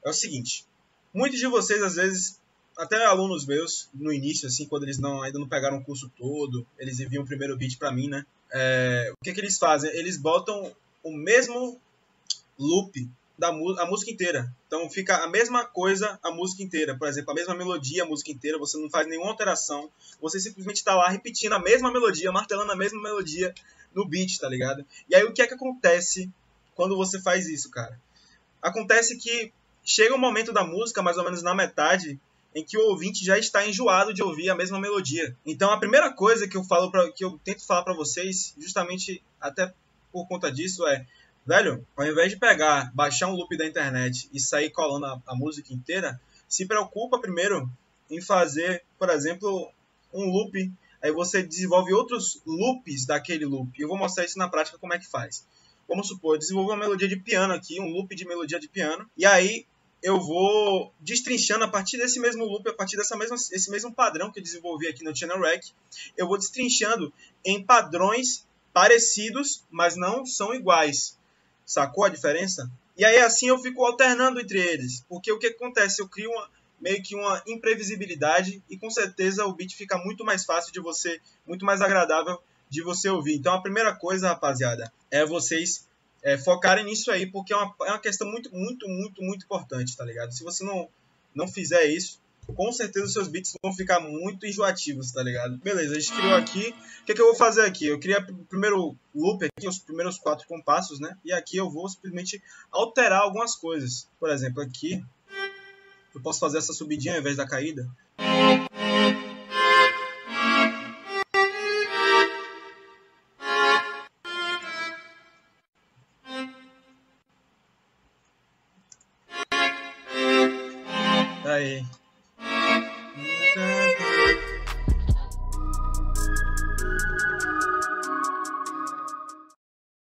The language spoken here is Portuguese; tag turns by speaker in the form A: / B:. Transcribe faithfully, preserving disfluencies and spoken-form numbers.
A: É o seguinte, muitos de vocês, às vezes, até alunos meus, no início, assim, quando eles não, ainda não pegaram o curso todo, eles enviam o primeiro beat para mim, né? É, o que, que eles fazem? Eles botam o mesmo loop da a música inteira. Então fica a mesma coisa a música inteira. Por exemplo, a mesma melodia a música inteira, você não faz nenhuma alteração, você simplesmente está lá repetindo a mesma melodia, martelando a mesma melodia no beat, tá ligado? E aí o que é que acontece quando você faz isso, cara? Acontece que chega um momento da música, mais ou menos na metade, em que o ouvinte já está enjoado de ouvir a mesma melodia. Então a primeira coisa que eu falo pra, que eu tento falar para vocês, justamente até por conta disso, é: velho, ao invés de pegar, baixar um loop da internet e sair colando a, a música inteira, se preocupa primeiro em fazer, por exemplo, um loop. Aí você desenvolve outros loops daquele loop. Eu vou mostrar isso na prática como é que faz. Vamos supor, eu desenvolvo uma melodia de piano aqui, um loop de melodia de piano, e aí eu vou destrinchando a partir desse mesmo loop, a partir dessa mesma, esse mesmo padrão que eu desenvolvi aqui no Channel Rack, eu vou destrinchando em padrões parecidos, mas não são iguais. Sacou a diferença? E aí assim eu fico alternando entre eles, porque o que acontece? Eu crio uma, meio que uma imprevisibilidade e com certeza o beat fica muito mais fácil de você, muito mais agradável de você ouvir. Então a primeira coisa, rapaziada, é vocês é, focarem nisso aí, porque é uma, é uma questão muito, muito, muito, muito importante, tá ligado? Se você não, não fizer isso, com certeza os seus beats vão ficar muito enjoativos, tá ligado? Beleza, a gente criou aqui. O que, é que eu vou fazer aqui? Eu criei o primeiro loop aqui, os primeiros quatro compassos, né? E aqui eu vou simplesmente alterar algumas coisas. Por exemplo, aqui eu posso fazer essa subidinha ao invés da caída. Aí.